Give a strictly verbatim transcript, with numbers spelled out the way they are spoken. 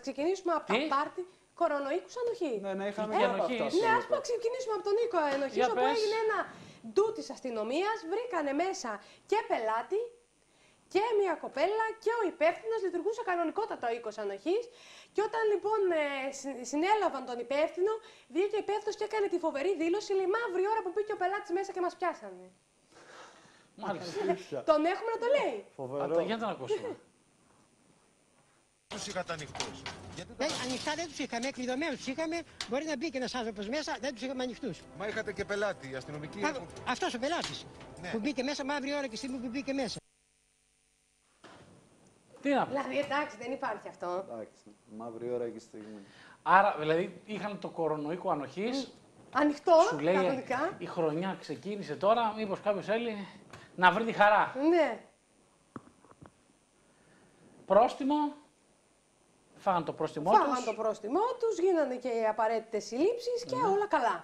ξεκινήσουμε από τα πάρτι κορονοϊκούς ανοχής. Ναι, ναι, είχαμε ε, και από αυτά. Ναι, ας πούμε ξεκινήσουμε από τον Νίκο Ενοχής, όπου πες. έγινε ένα ντου της αστυνομίας, βρήκανε μέσα και πελάτη και μια κοπέλα και ο υπεύθυνος, λειτουργούσε κανονικότατα ο οίκος ανοχής. Και όταν λοιπόν ε, συνέλαβαν τον υπεύθυνο, βγήκε ο υπεύθυνος και έκανε τη φοβερή δήλωση, λέει μαύρη ώρα που μπήκε ο πελάτης μέσα και μας πιάσανε. Μάλιστα. Τον έχουμε να το λέει. Φοβερό. Για να ακούσουμε. Τους είχατε ανοιχτούς. Δεν, ανοιχτά δεν τους είχαμε, κλειδωμένους τους είχαμε. Μπορεί να μπει και ένας άνθρωπος μέσα, δεν τους είχαμε ανοιχτούς. Μα είχατε και πελάτη, η αστυνομική. Α, αυτός ο πελάτης Ναι. που μπήκε μέσα μαύρη ώρα και στιγμή που μπήκε μέσα. Τι να πω. Δηλαδή εντάξει, δεν υπάρχει αυτό. Εντάξει, μαύρη ώρα εκεί στιγμή. Άρα, δηλαδή, είχαν το κορονοϊκό ανοχής. Ανοιχτό, Σου λέει κανονικά. η χρονιά ξεκίνησε τώρα, μήπως κάποιος θέλει να βρει τη χαρά. Ναι. Πρόστιμο. Φάγαν το πρόστιμό τους. Φάγαν το πρόστιμό τους, γίνανε και οι απαραίτητες συλλήψεις και όλα καλά.